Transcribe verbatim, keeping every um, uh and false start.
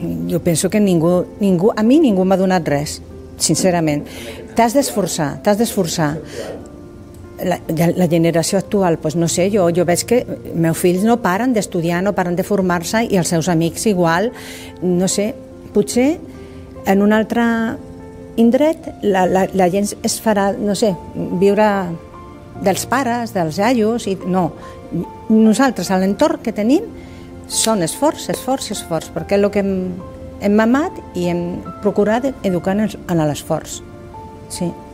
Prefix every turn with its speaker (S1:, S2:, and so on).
S1: jo penso que ningú, ningú a mi ningú m'ha donat res, sincerament. T'has d'esforçar, t'has d'esforçar. La, la generació actual, doncs no sé, jo, jo veig que meus fills no paren d'estudiar, no paren de formar-se i els seus amics igual, no sé, potser en un altre indret la, la, la gent es farà, no sé, viure dels pares, dels iaios, i no. Nosaltres, a l'entorn que tenim, són esforç, esforç, esforç, perquè és el que hem, hem mamat i hem procurat educar en l'esforç. Sí.